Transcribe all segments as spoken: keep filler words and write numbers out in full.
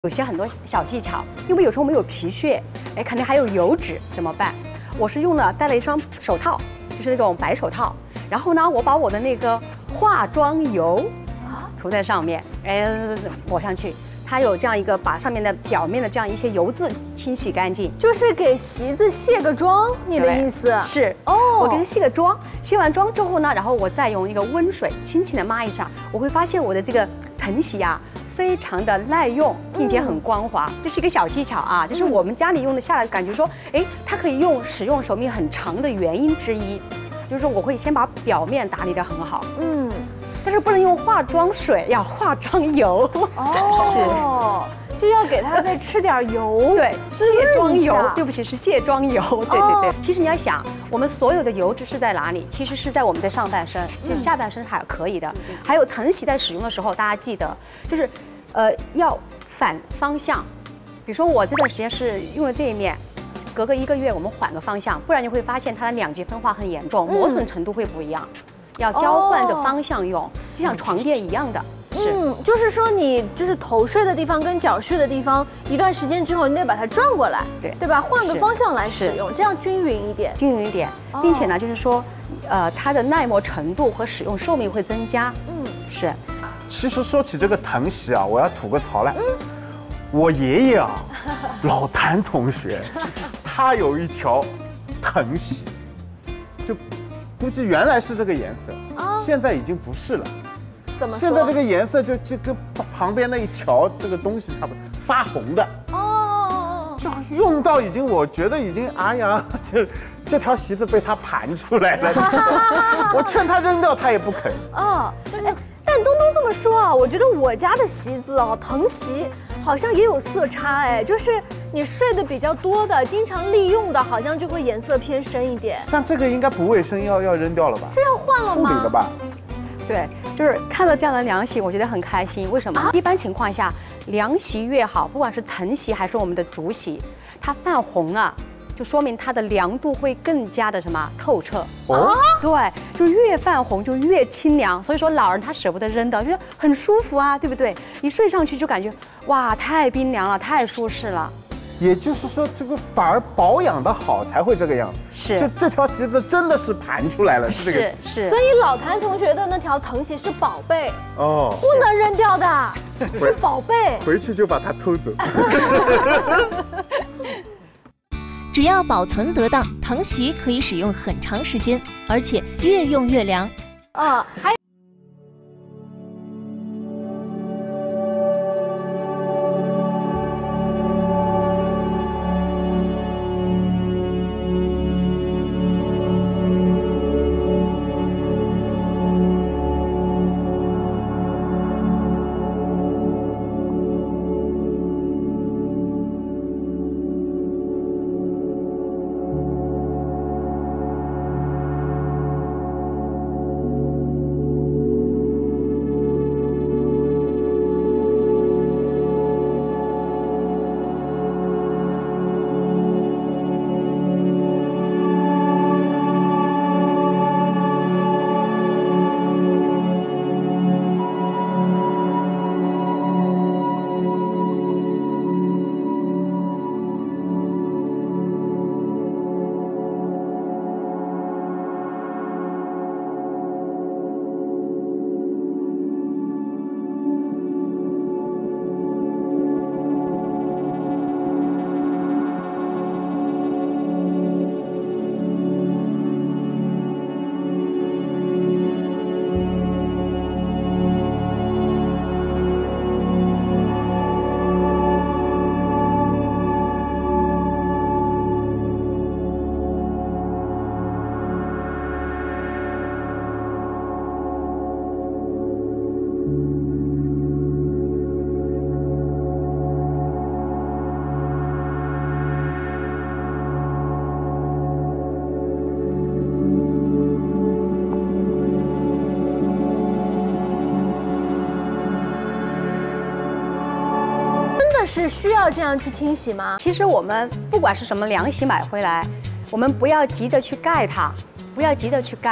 有些很多小技巧，因为有时候我们有皮屑，哎，肯定还有油脂，怎么办？我是用了戴了一双手套，就是那种白手套，然后呢，我把我的那个化妆油涂在上面，哎，抹上去。 它有这样一个把上面的表面的这样一些油渍清洗干净， 就是给席子卸个妆，你的意思是哦？我给它卸个妆，卸完妆之后呢，然后我再用一个温水轻轻的抹一下，我会发现我的这个藤席啊，非常的耐用，并且很光滑。嗯、这是一个小技巧啊，就是我们家里用的下来，感觉说，哎，它可以用使用寿命很长的原因之一，就是我会先把表面打理得很好，嗯。 但是不能用化妆水，要化妆油。 哦，是，就要给它再吃点油。 对，卸妆油，对不起，是卸妆油。对对对。其实你要想，我们所有的油脂是在哪里？其实是在我们的上半身，就下半身还可以的。还有藤席在使用的时候，大家记得，就是，呃，要反方向。比如说我这段时间是用了这一面。 隔个一个月，我们换个方向，不然你会发现它的两极分化很严重，磨损程度会不一样。要交换着方向用，就像床垫一样的。是， 嗯，就是说你就是头睡的地方跟脚睡的地方，一段时间之后你得把它转过来，对对吧？换个方向来使用，这样均匀一点。 均匀一点，并且呢，就是说，呃，它的耐磨程度和使用寿命会增加。嗯，是。 其实说起这个藤席啊，我要吐个槽来。嗯。 我爷爷啊，老谭同学，他有一条藤席，就估计原来是这个颜色，哦、现在已经不是了。 怎么说？ 现在这个颜色就就跟旁边那一条这个东西差不多，发红的。哦。就用到已经，我觉得已经，哎呀，就这条席子被他盘出来了。我劝他扔掉，他也不肯。 哦，哎，但东东这么说啊，我觉得我家的席子啊，藤席。 好像也有色差哎，就是你睡得比较多的，经常利用的，好像就会颜色偏深一点。 像这个应该不卫生，要要扔掉了吧？ 这要换了吗？ 处理了吧？ 对，就是看到这样的凉席，我觉得很开心。为什么？啊、一般情况下，凉席越好，不管是藤席还是我们的竹席，它泛红了。 就说明它的凉度会更加的什么透彻哦，对，就越泛红就越清凉，所以说老人他舍不得扔的，觉得很舒服啊，对不对？一睡上去就感觉哇，太冰凉了，太舒适了。 也就是说，这个反而保养的好才会这个样子。 是， 就这条席子真的是盘出来了，是这个。 是是。 所以老谭同学的那条藤席是宝贝哦，不能扔掉的，是宝贝。 回去就把它偷走。 只要保存得当，藤席可以使用很长时间，而且越用越凉。 啊，还。是需要这样去清洗吗？ 其实我们不管是什么凉席买回来，我们不要急着去盖它，不要急着去盖，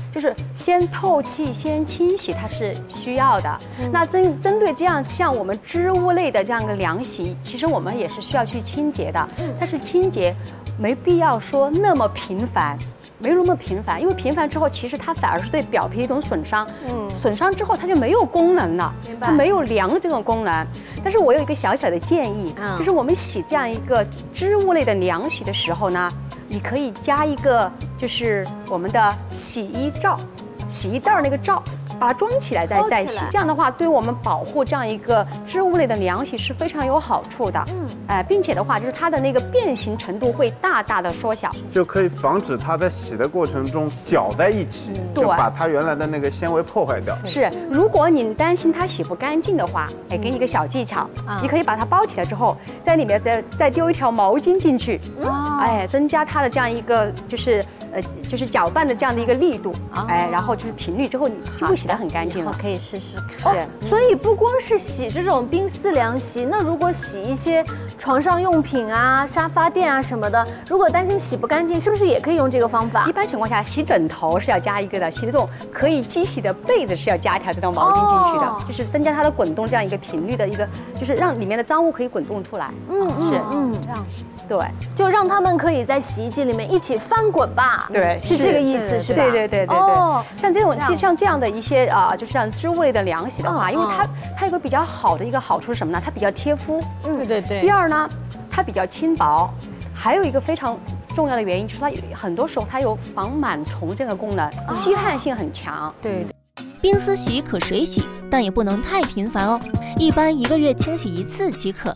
就是先透气、先清洗，它是需要的。那针针对这样像我们织物类的这样一个凉席，其实我们也是需要去清洁的，但是清洁没必要说那么频繁。没有那么频繁，因为频繁之后，其实它反而是对表皮的一种损伤。嗯，损伤之后它就没有功能了，它没有凉的这种功能。但是我有一个小小的建议，嗯、就是我们洗这样一个织物类的凉席的时候呢，你可以加一个就是我们的洗衣罩，洗衣袋那个罩。把它装起来再再洗，这样的话对我们保护这样一个织物类的凉席是非常有好处的。嗯，哎，并且的话，就是它的那个变形程度会大大的缩小， 就可以防止它在洗的过程中搅在一起，嗯、就把它原来的那个纤维破坏掉。 是，如果你担心它洗不干净的话，哎，给你一个小技巧，嗯、你可以把它包起来之后，在里面再再丢一条毛巾进去，哦、哎，增加它的这样一个就是呃就是搅拌的这样的一个力度，哦、哎，然后就是频率之后，你就会洗。很干净了， 可以试试看。 哦，所以不光是洗这种冰丝凉席，那如果洗一些床上用品啊、沙发垫啊什么的，如果担心洗不干净，是不是也可以用这个方法？ 一般情况下，洗枕头是要加一个的，洗这种可以机洗的被子是要加一条这种毛巾进去的，哦、就是增加它的滚动这样一个频率的一个，就是让里面的脏物可以滚动出来。嗯，是，嗯，这样。对， 就让他们可以在洗衣机里面一起翻滚吧。 对， 是这个意思，是吧？ 对对对对对。哦，像这种像这样的一些啊，就是像织物类的凉席的话，因为它它有个比较好的一个好处是什么呢？它比较贴肤。 嗯，对对对。 第二呢，它比较轻薄，还有一个非常重要的原因就是它很多时候它有防螨虫这个功能，吸汗性很强。 对对。 冰丝洗可水洗，但也不能太频繁哦，一般一个月清洗一次即可。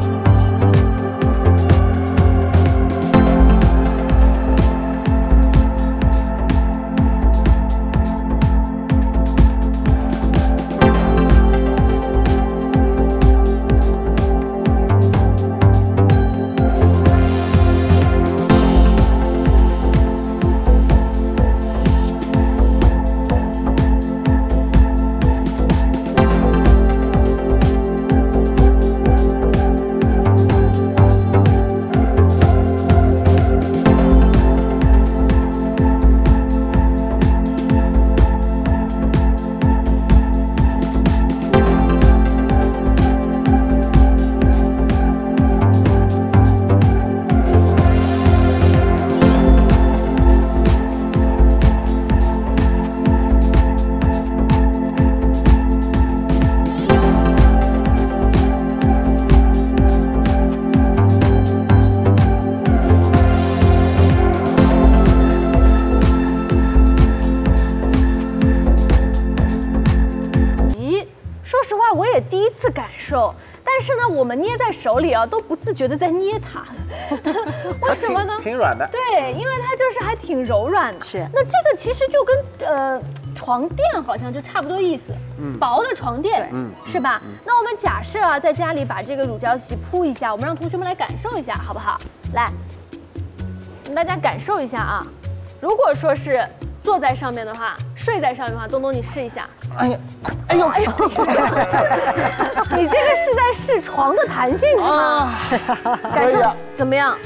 但是呢，我们捏在手里啊，都不自觉的在捏它，为什么呢？ 挺软的。 对，因为它就是还挺柔软的。 是。 那这个其实就跟呃床垫好像就差不多意思，嗯，薄的床垫，嗯，是吧？嗯、那我们假设啊，在家里把这个乳胶席铺一下，我们让同学们来感受一下，好不好？来，大家感受一下啊。如果说是坐在上面的话，睡在上面的话，东东你试一下。哎呀，哎呦，哎呦，你这个是在试床的弹性是吗？感受怎么样？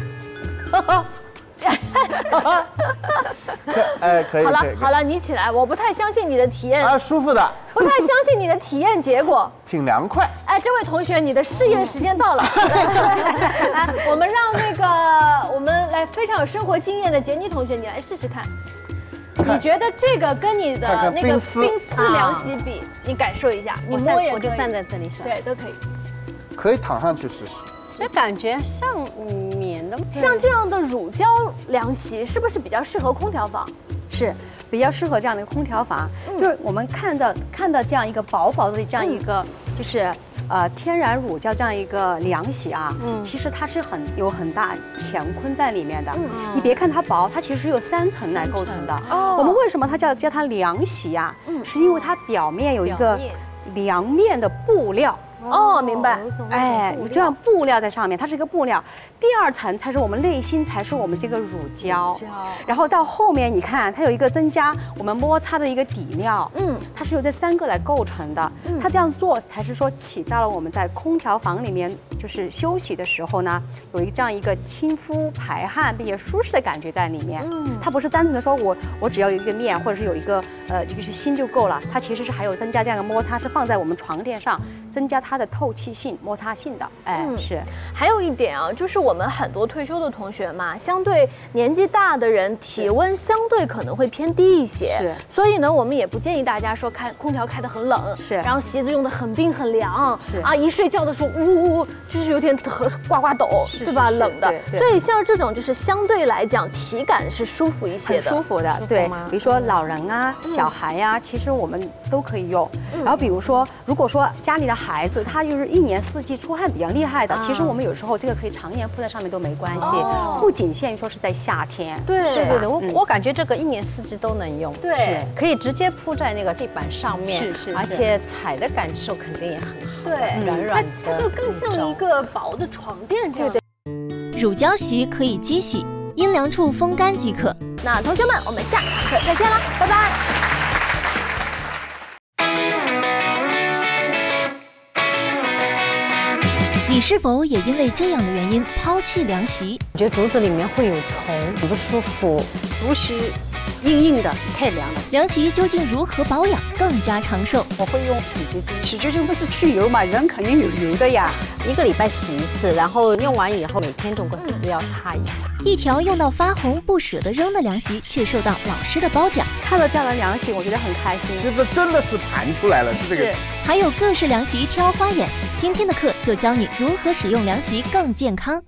哎，可以。 好了好了，你起来，我不太相信你的体验。 啊，舒服的。 不太相信你的体验结果。 挺凉快。 哎，这位同学，你的试验时间到了。来，我们让那个我们来非常有生活经验的杰尼同学，你来试试看。你觉得这个跟你的那个冰丝凉席比，你感受一下，你摸也可以。 我就站在这里是吧？ 对，都可以。 可以躺上去试试。 这感觉像棉的， 像这样的乳胶凉席是不是比较适合空调房？ 是，比较适合这样的一个空调房。嗯、就是我们看到看到这样一个薄薄的这样一个，嗯、就是呃天然乳胶这样一个凉席啊，嗯，其实它是很有很大乾坤在里面的。嗯，你别看它薄，它其实是由三层来构成的。哦，我们为什么它叫叫它凉席啊？嗯，是因为它表面有一个凉面的布料。 哦，明白。 哎，你这样布料在上面，它是一个布料。第二层才是我们内心，才是我们这个乳胶。然后到后面你看，它有一个增加我们摩擦的一个底料。嗯，它是由这三个来构成的。它这样做才是说起到了我们在空调房里面就是休息的时候呢，有一个这样一个亲肤排汗并且舒适的感觉在里面。嗯，它不是单纯的说我我只要有一个面或者是有一个呃就是芯就够了，它其实是还有增加这样的摩擦，是放在我们床垫上，增加它的透气性、摩擦性的。哎，嗯、是。 还有一点啊，就是我们很多退休的同学嘛，相对年纪大的人，体温相对可能会偏低一些。 是。 所以呢，我们也不建议大家说开空调开得很冷， 是。 然后席子用的很冰很凉， 是啊，一睡觉的时候呜呜呜，就是有点呱呱抖，对吧？冷的。所以像这种就是相对来讲体感是舒服一些的， 舒服的。对，比如说老人啊、小孩呀、啊，其实我们都可以用。然后比如说，如果说家里的孩子他就是一年四季出汗比较厉害的，其实我们有时候这个可以常年铺在上面都没关系，不仅限于说是在夏天。 对对对对，我我感觉这个一年四季都能用， 对， 可以直接铺在那个地板上面， 是是， 而且踩的感受肯定也很好， 对， 软软的， 它就更像一个薄的床垫这样。 乳胶席可以机洗，阴凉处风干即可。 那同学们，我们下堂课再见了，拜拜。 你是否也因为这样的原因抛弃凉席？ 我觉得竹子里面会有虫，很不舒服， 不是硬硬的，太凉了。 凉席究竟如何保养更加长寿？ 我会用洗洁精，洗洁精不是去油嘛，人肯定有油的呀。 一个礼拜洗一次，然后用完以后每天用个洗子要擦一擦。 一条用到发红不舍得扔的凉席，却受到老师的褒奖。 看了这样的凉席，我觉得很开心。 这个真的是盘出来了，是这个。 还有各式凉席挑花眼，今天的课就教你如何使用凉席更健康。